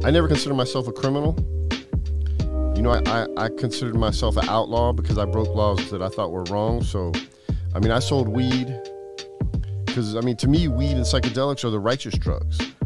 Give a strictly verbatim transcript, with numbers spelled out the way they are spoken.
I never considered myself a criminal. You know, I, I, I considered myself an outlaw because I broke laws that I thought were wrong. So, I mean, I sold weed because, I mean, to me, weed and psychedelics are the righteous drugs.